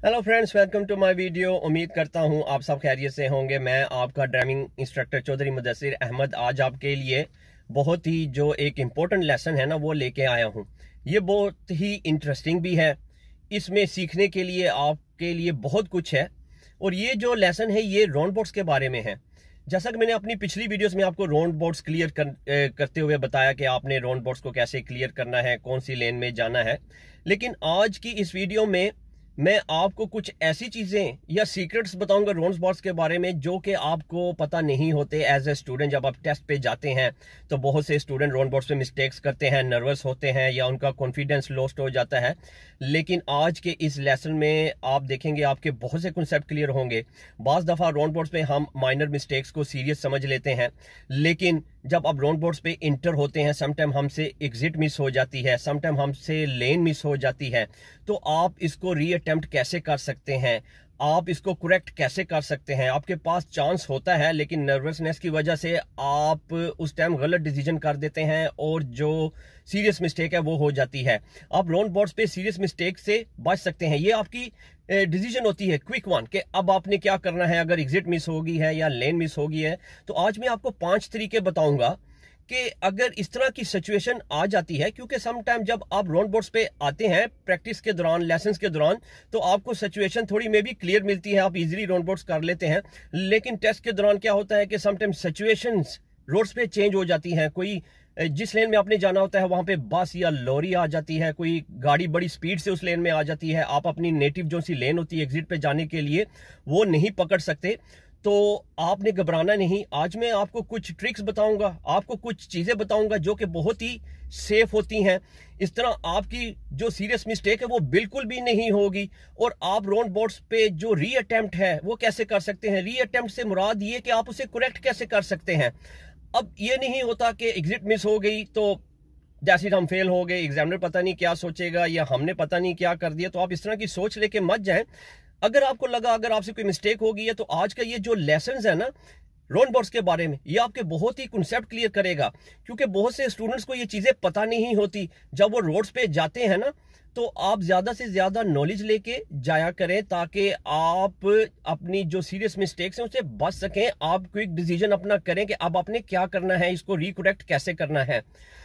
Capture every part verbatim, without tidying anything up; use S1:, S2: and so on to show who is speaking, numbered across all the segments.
S1: Hello friends, welcome to my video. उम्मीद करता हूं आप सब खैरियत से होंगे। मैं आपका ड्राइविंग इंस्ट्रक्टर चौधरी मुदस्सिर अहमद आज आपके लिए बहुत ही जो एक इम्पोर्टेंट लेसन है ना वो लेके आया हूं। ये बहुत ही इंटरेस्टिंग भी है, इसमें सीखने के लिए आपके लिए बहुत कुछ है। और ये जो लेसन है ये राउंड बोर्ड्स के बारे में है। जैसा कि मैंने अपनी पिछली वीडियोस में आपको राउंड बोर्ड्स क्लियर कर, करते हुए बताया कि आपने राउंड बोर्ड्स को कैसे क्लियर करना है, कौन सी लेन में जाना है। लेकिन आज की इस वीडियो में मैं आपको कुछ ऐसी चीजें या सीक्रेट्स बताऊंगा राउंड बोर्ड्स के बारे में जो कि आपको पता नहीं होते एज ए स्टूडेंट। जब आप टेस्ट पे जाते हैं तो बहुत से स्टूडेंट राउंड बोर्ड्स पे मिस्टेक्स करते हैं, नर्वस होते हैं या उनका कॉन्फिडेंस लॉस्ट हो जाता है। लेकिन आज के इस लेसन में आप देखेंगे आपके बहुत से कॉन्सेप्ट क्लियर होंगे। बाज दफा राउंड बोर्ड्स पे हम माइनर मिस्टेक्स को सीरियस समझ लेते हैं, लेकिन जब आप राउंड बोर्ड्स पे इंटर होते हैं समटाइम हमसे एग्जिट मिस हो जाती है, समटाइम हमसे लेन मिस हो जाती है। तो आप इसको री अटेम्प्ट कैसे कर सकते हैं, आप इसको करेक्ट कैसे कर सकते हैं। आपके पास चांस होता है लेकिन नर्वसनेस की वजह से आप उस टाइम गलत डिसीजन कर देते हैं और जो सीरियस मिस्टेक है वो हो जाती है। आप राउंड बोर्ड्स पे सीरियस मिस्टेक से बच सकते हैं। ये आपकी डिसीजन होती है क्विक वन कि अब आपने क्या करना है अगर एग्जिट मिस होगी है या लेन मिस होगी है। तो आज मैं आपको पांच तरीके बताऊंगा कि अगर इस तरह की सिचुएशन आ जाती है, क्योंकि सम टाइम जब आप राउंड बोर्ड्स पे आते हैं प्रैक्टिस के दौरान, लेसन्स के दौरान, तो आपको सिचुएशन थोड़ी में भी क्लियर मिलती है, आप इजीली राउंड बोर्ड्स कर लेते हैं। लेकिन टेस्ट के दौरान क्या होता है कि सम टाइम सिचुएशंस रोड्स पे चेंज हो जाती हैं। कोई जिस लेन में आपने जाना होता है वहां पे बस या लॉरी आ जाती है, कोई गाड़ी बड़ी स्पीड से उस लेन में आ जाती है, आप अपनी नेटिव जो सी लेन होती है एग्जिट पे जाने के लिए वो नहीं पकड़ सकते। तो आपने घबराना नहीं। आज मैं आपको कुछ ट्रिक्स बताऊंगा, आपको कुछ चीजें बताऊंगा जो कि बहुत ही सेफ होती हैं। इस तरह आपकी जो सीरियस मिस्टेक है वो बिल्कुल भी नहीं होगी। और आप राउंड बोर्ड्स पे जो री अटेम्प्ट है वो कैसे कर सकते हैं। री अटेम्प्ट से मुराद ये कि आप उसे करेक्ट कैसे कर सकते हैं। अब ये नहीं होता कि एग्जिट मिस हो गई तो जैसे हम फेल हो गए, एग्जामिनर पता नहीं क्या सोचेगा या हमने पता नहीं क्या कर दिया। तो आप इस तरह की सोच लेके मत जाएं। अगर आपको लगा अगर आपसे कोई मिस्टेक हो गई है तो आज का ये जो लेसन्स है ना राउंड बोर्ड्स के बारे में, ये आपके बहुत ही कॉन्सेप्ट क्लियर करेगा। क्योंकि बहुत से स्टूडेंट्स को ये चीजें पता नहीं होती। जब वो रोड्स पे जाते हैं ना तो आप ज्यादा से ज्यादा नॉलेज लेके जाया करें ताकि आप अपनी जो सीरियस मिस्टेक्स हैं उससे बच सकें। आप क्विक डिसीजन अपना करें कि अब आपने क्या करना है, इसको रिकरेक्ट कैसे करना है।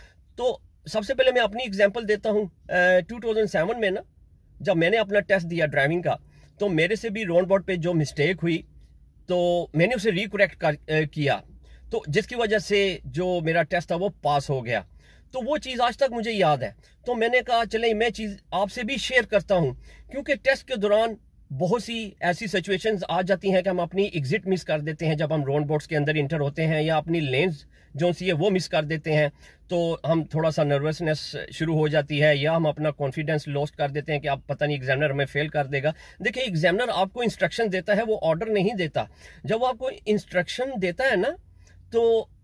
S1: तो सबसे पहले मैं अपनी एग्जांपल देता हूं। टू थाउजेंड सेवन में ना जब मैंने अपना टेस्ट दिया ड्राइविंग का, तो मेरे से भी राउंड बोर्ड पे जो मिस्टेक हुई तो मैंने उसे रिकरेक्ट कर किया, तो जिसकी वजह से जो मेरा टेस्ट था वो पास हो गया। तो वो चीज़ आज तक मुझे याद है। तो मैंने कहा चले मैं चीज़ आपसे भी शेयर करता हूं, क्योंकि टेस्ट के दौरान बहुत सी ऐसी सिचुएशंस आ जाती हैं कि हम अपनी एग्जिट मिस कर देते हैं जब हम राउंड बोर्ड्स के अंदर इंटर होते हैं, या अपनी लेन्स जो सी है वो मिस कर देते हैं। तो हम थोड़ा सा नर्वसनेस शुरू हो जाती है या हम अपना कॉन्फिडेंस लॉस्ट कर देते हैं कि आप पता नहीं एग्जामिनर हमें फेल कर देगा। देखिए, एग्जामिनर आपको इंस्ट्रक्शन देता है, वो ऑर्डर नहीं देता। जब वो आपको इंस्ट्रक्शन देता है ना तो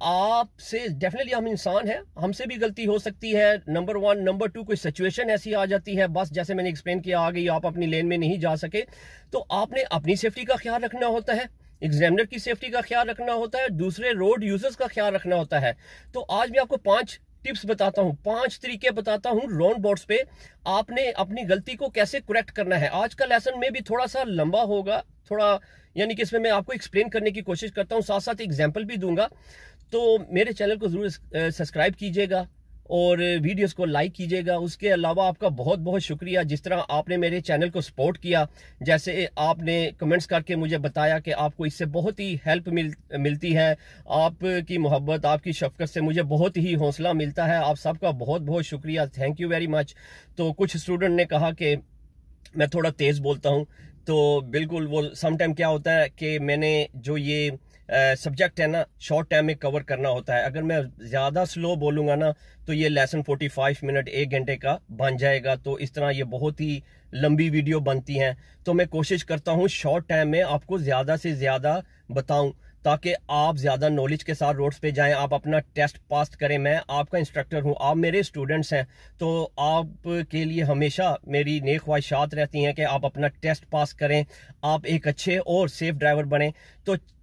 S1: आपसे डेफिनेटली, हम इंसान हैं, हमसे भी गलती हो सकती है, नंबर वन। नंबर टू, कोई सिचुएशन ऐसी आ जाती है, बस जैसे मैंने एक्सप्लेन किया आ गई, आप अपनी लेन में नहीं जा सके, तो आपने अपनी सेफ्टी का ख्याल रखना होता है, एग्जामिनर की सेफ्टी का ख्याल रखना होता है, दूसरे रोड यूजर्स का ख्याल रखना होता है। तो आज मैं आपको पांच टिप्स बताता हूं, पांच तरीके बताता हूं राउंड बोर्ड्स पे आपने अपनी गलती को कैसे करेक्ट करना है। आज का लेसन में भी थोड़ा सा लंबा होगा, थोड़ा यानी कि इसमें मैं आपको एक्सप्लेन करने की कोशिश करता हूं, साथ साथ एग्जाम्पल भी दूंगा। तो मेरे चैनल को जरूर सब्सक्राइब कीजिएगा और वीडियोस को लाइक कीजिएगा। उसके अलावा आपका बहुत बहुत शुक्रिया जिस तरह आपने मेरे चैनल को सपोर्ट किया, जैसे आपने कमेंट्स करके मुझे बताया कि आपको इससे बहुत ही हेल्प मिल मिलती है। आपकी मोहब्बत, आपकी शफकत से मुझे बहुत ही हौसला मिलता है। आप सबका बहुत बहुत शुक्रिया, थैंक यू वेरी मच। तो कुछ स्टूडेंट ने कहा कि मैं थोड़ा तेज़ बोलता हूँ, तो बिल्कुल वो सम टाइम क्या होता है कि मैंने जो ये सब्जेक्ट है ना शॉर्ट टाइम में कवर करना होता है। अगर मैं ज़्यादा स्लो बोलूँगा ना तो ये लेसन पैंतालीस मिनट एक घंटे का बन जाएगा। तो इस तरह ये बहुत ही लंबी वीडियो बनती हैं। तो मैं कोशिश करता हूँ शॉर्ट टाइम में आपको ज़्यादा से ज़्यादा बताऊँ ताकि आप ज़्यादा नॉलेज के साथ रोड्स पे जाएं, आप अपना टेस्ट पास करें। मैं आपका इंस्ट्रक्टर हूं, आप मेरे स्टूडेंट्स हैं, तो आपके लिए हमेशा मेरी नेक ख्वाहिशात रहती हैं कि आप अपना टेस्ट पास करें, आप एक अच्छे और सेफ ड्राइवर बने। तो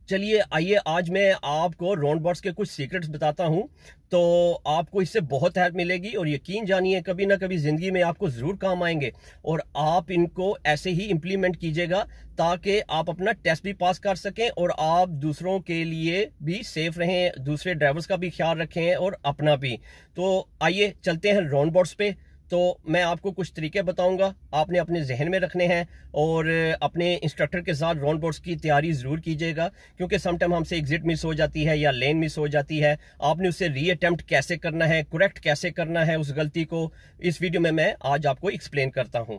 S1: चलिए आइए आज मैं आपको राउंडअबाउट्स के कुछ सीक्रेट्स बताता हूं, तो आपको इससे बहुत हेल्प मिलेगी और यकीन जानिए कभी ना कभी जिंदगी में आपको जरूर काम आएंगे और आप इनको ऐसे ही इंप्लीमेंट कीजिएगा ताकि आप अपना टेस्ट भी पास कर सकें और आप दूसरों के लिए भी सेफ रहें, दूसरे ड्राइवर्स का भी ख्याल रखें और अपना भी। तो आइए चलते हैं राउंडअबाउट्स पे। तो मैं आपको कुछ तरीके बताऊंगा, आपने अपने जहन में रखने हैं और अपने इंस्ट्रक्टर के साथ राउंडअबाउट्स की तैयारी जरूर कीजिएगा, क्योंकि समटाइम हमसे एग्जिट मिस हो जाती है या लेन मिस हो जाती है। आपने उसे री अटेम्प्ट कैसे करना है, करेक्ट कैसे करना है उस गलती को, इस वीडियो में मैं आज आपको एक्सप्लेन करता हूं।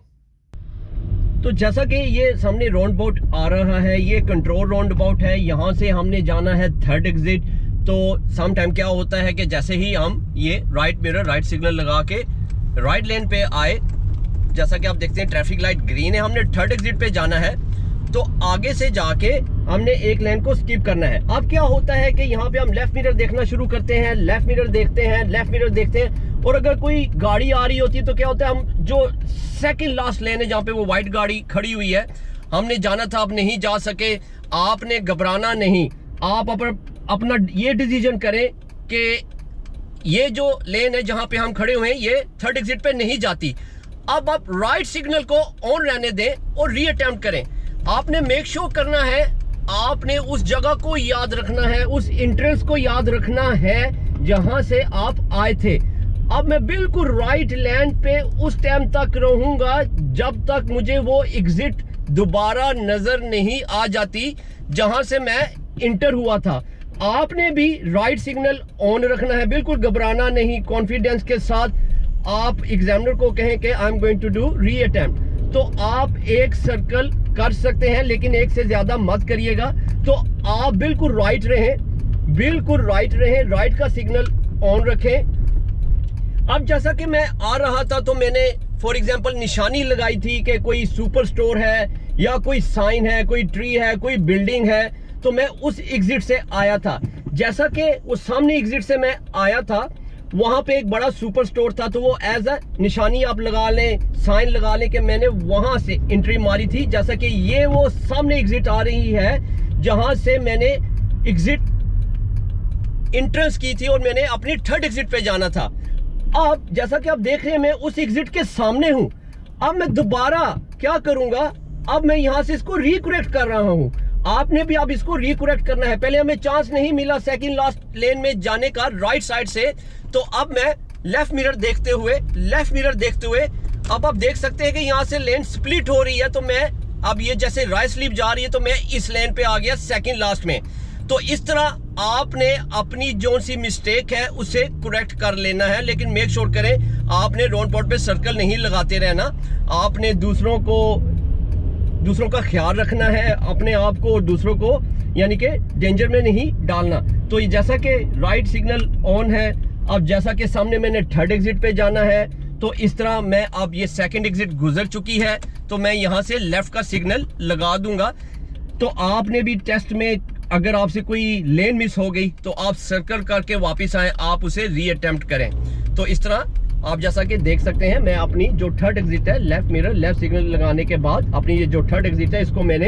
S1: तो जैसा कि ये सामने राउंडअबाउट आ रहा है, ये कंट्रोल राउंडअबाउट है। यहां से हमने जाना है थर्ड एग्जिट। तो सम टाइम क्या होता है कि जैसे ही हम ये राइट मिरर राइट सिग्नल लगा के राइट लेन पे आए, जैसा कि आप देखते हैं ट्रैफिक लाइट ग्रीन है, हमने थर्ड एग्जिट पे जाना है, तो आगे से जाके हमने एक लेन को स्किप करना है। अब क्या होता है कि यहाँ पे हम लेफ्ट मिरर देखना शुरू करते हैं, लेफ्ट मिरर देखते हैं, लेफ्ट मिरर देखते हैं, और अगर कोई गाड़ी आ रही होती है तो क्या होता है, हम जो सेकंड लास्ट लेन है जहाँ पे वो व्हाइट गाड़ी खड़ी हुई है, हमने जाना था, अब नहीं जा सके। आपने घबराना नहीं, आप अपना ये डिसीजन करें कि ये जो लेन है जहां पे हम खड़े हुए हैं ये थर्ड एग्जिट पे नहीं जाती। अब आप राइट सिग्नल को ऑन रहने दें और री अटेम्प्ट करें। आपने मेक श्योर करना है, आपने उस जगह को याद रखना है, उस एंट्रेंस को याद रखना है जहां से आप आए थे। अब मैं बिल्कुल राइट लेन पे उस टाइम तक रहूंगा जब तक मुझे वो एग्जिट दोबारा नजर नहीं आ जाती जहां से मैं इंटर हुआ था। आपने भी राइट सिग्नल ऑन रखना है, बिल्कुल घबराना नहीं, कॉन्फिडेंस के साथ आप एग्जामिनर को कहें कि I am going to do reattempt. तो आप एक सर्कल कर सकते हैं लेकिन एक से ज्यादा मत करिएगा। तो आप बिल्कुल राइट रहें, बिल्कुल राइट रहें, राइट का सिग्नल ऑन रखें। अब जैसा कि मैं आ रहा था तो मैंने फॉर एग्जाम्पल निशानी लगाई थी कि कोई सुपर स्टोर है या कोई साइन है, कोई ट्री है, कोई बिल्डिंग है, तो मैं उस एग्जिट से आया था। जैसा कि उस सामने एग्जिट से मैं आया था, वहां पे एक बड़ा सुपर स्टोर था, तो वो एज अ निशानी आप लगा लें, साइन लगा लें कि मैंने वहां से एंट्री मारी थी। जैसा कि ये वो सामने एग्जिट आ रही है जहां से मैंने एग्जिट एंट्रेंस की थी और मैंने अपनी थर्ड एग्जिट पे जाना था। अब जैसा कि आप देख रहे हैं मैं उस एग्जिट के सामने हूं। अब मैं दोबारा क्या करूंगा, अब मैं यहां से इसको रिकरेक्ट कर रहा हूं। आपने भी अब इसको रिकरेक्ट करना है। पहले हमें चांस नहीं मिला सेकंड लास्ट लेन में जाने का राइट साइड से, तो अब मैं लेफ्ट मिरर देखते हुए लेफ्ट मिरर देखते हुए अब आप देख सकते हैं कि यहां से लेन स्प्लिट हो रही है। तो मैं अब ये जैसे राइट स्लिप जा रही है तो मैं इस लेन पे आ गया सेकंड लास्ट में। तो इस तरह आपने अपनी जो सी मिस्टेक है उसे करेक्ट कर लेना है, लेकिन मेक श्योर करें आपने राउंडअबाउट पे सर्कल नहीं लगाते रहना। आपने दूसरों को दूसरों का ख्याल रखना है, अपने आप को और दूसरों को यानी कि डेंजर में नहीं डालना। तो जैसा कि राइट सिग्नल ऑन है, अब जैसा कि सामने मैंने थर्ड एग्जिट पे जाना है, तो इस तरह मैं अब ये सेकंड एग्जिट गुजर चुकी है तो मैं यहां से लेफ्ट का सिग्नल लगा दूंगा। तो आपने भी टेस्ट में अगर आपसे कोई लेन मिस हो गई तो आप सर्कल करके वापस आए, आप उसे री अटेम्प्ट करें। तो इस तरह आप जैसा कि देख सकते हैं मैं अपनी जो थर्ड एग्जिट है, लेफ्ट मिरर लेफ्ट सिग्नल लगाने के बाद अपनी ये जो थर्ड एग्जिट है इसको मैंने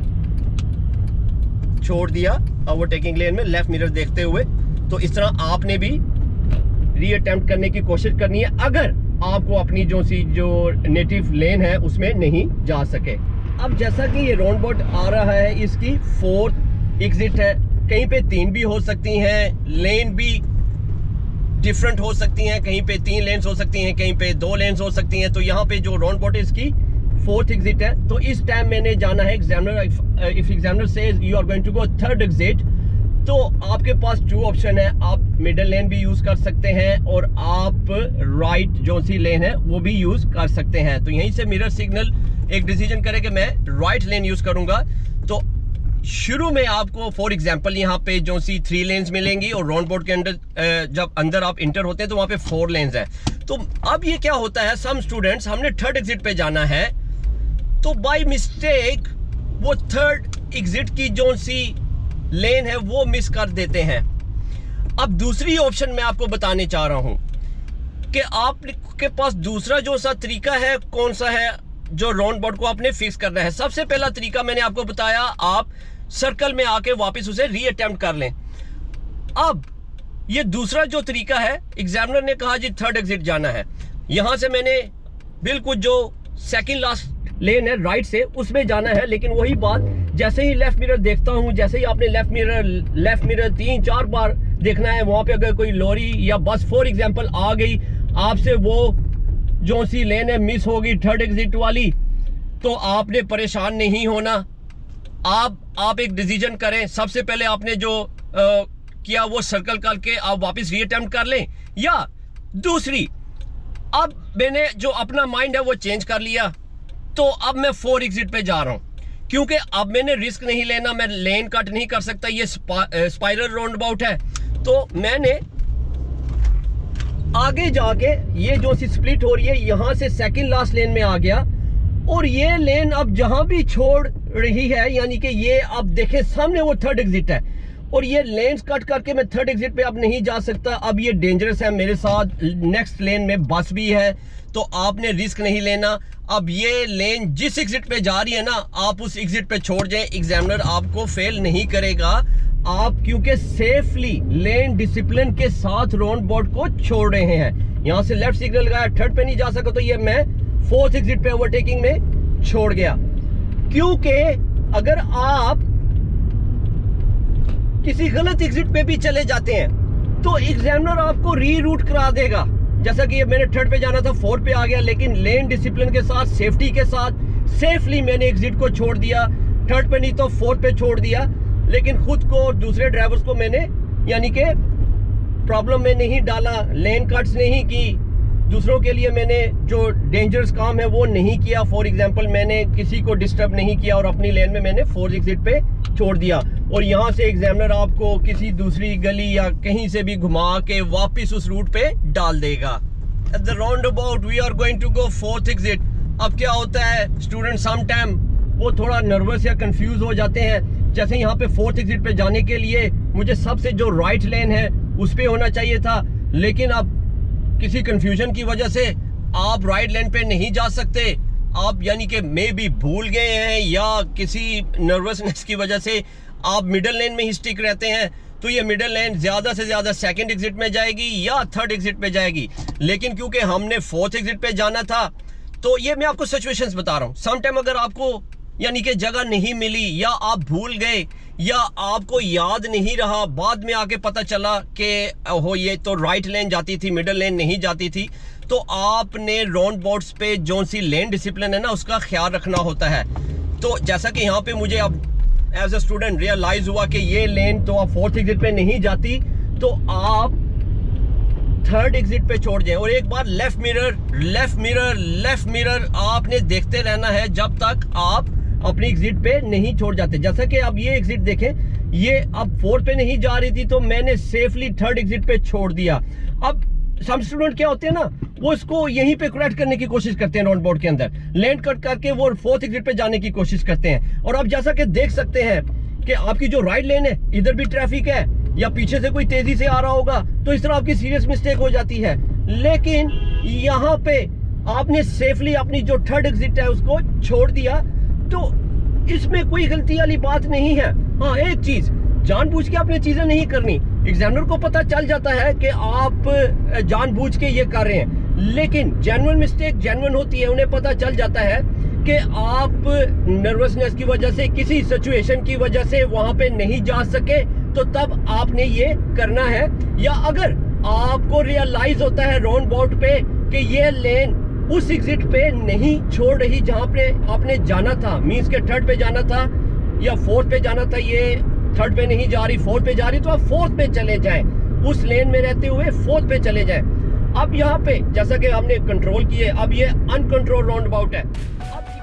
S1: छोड़ दिया ओवरटेकिंग लेन में लेफ्ट मिरर देखते हुए। तो इस तरह आपने भी री अटेम्प्ट करने की कोशिश करनी है अगर आपको अपनी जो सी जो नेटिव लेन है उसमें नहीं जा सके। अब जैसा कि ये राउंडअबाउट आ रहा है, इसकी फोर्थ एग्जिट है, कहीं पे तीन भी हो सकती हैं, लेन भी डिफरेंट हो सकती हैं, कहीं पे तीन लेन्स हो सकती हैं, कहीं पे दो लेन्स हो सकती हैं। तो यहाँ पे जो राउंडअबाउट इसकी फोर्थ एग्जिट है, तो इस टाइम मैंने जाना है examiner if examiner says you are going to go third exit, तो आपके पास टू ऑप्शन है, आप मिडिल लेन भी यूज कर सकते हैं और आप राइट जो सी लेन है वो भी यूज कर सकते हैं। तो यहीं से मिरर सिग्नल एक डिसीजन करे कि मैं राइट लेन यूज करूंगा। तो शुरू में आपको फॉर एग्जांपल यहाँ पे जो सी थ्री लेन्स मिलेंगी और राउंडअबाउट के अंदर जब अंदर आप इंटर होते हैं तो वहां पे फोर लेन्स है। तो अब ये क्या होता है, सम स्टूडेंट्स हमने थर्ड एग्जिट पे जाना है तो बाय मिस्टेक वो थर्ड एग्जिट की जो सी लेन है वो मिस कर देते हैं। अब दूसरी ऑप्शन मैं आपको बताने चाह रहा हूं कि आपके पास दूसरा जो सा तरीका है कौन सा है जो राउंडअबाउट को आपने फिक्स करना है। सबसे पहला तरीका मैंने आपको बताया, आप सर्कल में आके वापस उसे री अटेम्प्ट कर लें। अब ये दूसरा जो तरीका है, एग्जामिनर ने कहा जी थर्ड एग्जिट जाना है, यहां से मैंने बिल्कुल जो सेकंड लास्ट लेन है राइट से उसमें जाना है, लेकिन वही बात, जैसे ही लेफ्ट मिरर देखता हूं, जैसे ही आपने लेफ्ट मिरर लेफ्ट मिरर तीन चार बार देखना है, वहां पे अगर कोई लॉरी या बस फॉर एग्जांपल आ गई, आपसे वो जो सी लेन है मिस होगी थर्ड एग्जिट वाली, तो आपने परेशान नहीं होना। आप आप एक डिसीजन करें, सबसे पहले आपने जो आ, किया वो सर्कल करके आप वापस री अटेम्प्ट कर लें, या दूसरी, अब मैंने जो अपना माइंड है वो चेंज कर लिया, तो अब मैं फोर एग्जिट पे जा रहा हूं, क्योंकि अब मैंने रिस्क नहीं लेना, मैं लेन कट नहीं कर सकता, ये स्पा, स्पाइरल राउंड अबाउट है। तो मैंने आगे जाके ये जो सी स्प्लिट हो रही है, यहां से सेकंड लास्ट लेन में आ गया, और ये लेन अब जहां भी छोड़ रही है, यानी कि ये अब देखें सामने वो थर्ड एग्जिट है, और ये लेन्स कट करके मैं थर्ड एग्जिट पे अब नहीं जा सकता। अब ये डेंजरस है, मेरे साथ नेक्स्ट लेन में बस भी है, तो आपने रिस्क नहीं लेना। अब ये लेन जिस एग्जिट पे जा रही है ना, आप उस एग्जिट पे छोड़ जाएं, एग्जामिनर आपको फेल नहीं करेगा। आप क्योंकि सेफली लेन डिसिप्लिन के साथ राउंड बोर्ड को छोड़ रहे हैं। यहां से लेफ्ट सिग्नल गया, थर्ड पे नहीं जा सका, तो ये मैं फोर्थ एग्जिट पे ओवरटेकिंग में छोड़ गया। क्योंकि अगर आप किसी गलत एग्जिट पे भी चले जाते हैं तो एग्जामिनर आपको री रूट करा देगा। जैसा कि ये मैंने थर्ड पे जाना था, फोर्थ पे आ गया, लेकिन लेन डिसिप्लिन के साथ, सेफ्टी के साथ सेफली मैंने एग्जिट को छोड़ दिया, थर्ड पे नहीं तो फोर्थ पे छोड़ दिया, लेकिन खुद को और दूसरे ड्राइवर्स को मैंने यानी कि प्रॉब्लम में नहीं डाला, लेन कट्स नहीं की, दूसरों के लिए मैंने जो डेंजरस काम है वो नहीं किया। फॉर एग्जांपल मैंने किसी को डिस्टर्ब नहीं किया और अपनी लेन में मैंने फोर्थ एग्जिट पे छोड़ दिया, और यहाँ से एग्जामिनर आपको किसी दूसरी गली या कहीं से भी घुमा के वापस उस रूट पे डाल देगा। At the roundabout we are going to go fourth exit. अब क्या होता है, स्टूडेंट सम टाइम वो थोड़ा नर्वस या कंफ्यूज हो जाते हैं। जैसे यहाँ पे फोर्थ एग्जिट पे जाने के लिए मुझे सबसे जो राइट लेन है उस पे होना चाहिए था, लेकिन अब किसी कंफ्यूजन की वजह से आप राइट लेन पे नहीं जा सकते। आप यानी कि मे भी भूल गए हैं या किसी नर्वसनेस की वजह से आप मिडल लेन में ही स्टिक रहते हैं, तो ये मिडल लेन ज्यादा से ज्यादा सेकंड एग्जिट में जाएगी या थर्ड एग्जिट पे जाएगी। लेकिन क्योंकि हमने फोर्थ एग्जिट पे जाना था, तो ये मैं आपको सिचुएशंस बता रहा हूँ। सम टाइम अगर आपको यानी कि जगह नहीं मिली, या आप भूल गए, या आपको याद नहीं रहा, बाद में आके पता चला कि हो ये तो राइट लेन जाती थी, मिडल लेन नहीं जाती थी, तो आपने राउंड बोर्ड्स पे जो सी लेन डिसिप्लिन है ना उसका ख्याल रखना होता है। तो जैसा कि यहाँ पे मुझे अब एज अ स्टूडेंट रियलाइज हुआ कि ये लेन तो आप फोर्थ एग्जिट पे नहीं जाती, तो आप थर्ड एग्जिट पे छोड़ जाएं। और एक बार left mirror left mirror left mirror आपने देखते रहना है जब तक आप अपनी एग्जिट पे नहीं छोड़ जाते। जैसा कि अब ये एग्जिट देखें, ये अब फोर्थ पे नहीं जा रही थी, तो मैंने सेफली थर्ड एग्जिट पे छोड़ दिया। अब सम स्टूडेंट क्या होते हैं ना, वो इसको यहीं पे करेक्ट करने की कोशिश करते हैं, राउंड बोर्ड के अंदर लैंड कट करके वो फोर्थ एग्जिट पे जाने की कोशिश करते हैं। और अब जैसा कि देख सकते हैं कि आपकी जो राइट लेन है, इधर भी ट्रैफिक है या पीछे से कोई तेजी से आ रहा होगा, तो इस तरह आपकी सीरियस मिस्टेक हो जाती है। लेकिन यहाँ पे आपने सेफली अपनी जो थर्ड एग्जिट है उसको छोड़ दिया, तो इसमें कोई गलती वाली बात नहीं है। हाँ, एक चीज, जानबूझ के आपने चीजें नहीं करनी। एग्जामिनर को पता चल जाता है कि आप जानबूझ के ये कर रहे हैं, लेकिन जेन्युइन मिस्टेक जेन्युइन होती है। उन्हें पता चल जाता है कि आप नर्वसनेस की वजह से, किसी सिचुएशन की वजह से वहां पे नहीं जा सके, तो तब आपने ये करना है। या अगर आपको रियलाइज होता है राउंड बोर्ड पे कि ये लेन उस एग्जिट पे नहीं छोड़ रही जहां पे आपने जाना था, मींस के थर्ड पे जाना था या फोर्थ पे जाना था, ये थर्ड पे नहीं जा रही, फोर्थ पे जा रही, तो आप फोर्थ पे चले जाएं, उस लेन में रहते हुए फोर्थ पे चले जाएं। अब यहाँ पे जैसा कि हमने कंट्रोल किए, अब ये अनकंट्रोल राउंड अबाउट है। अब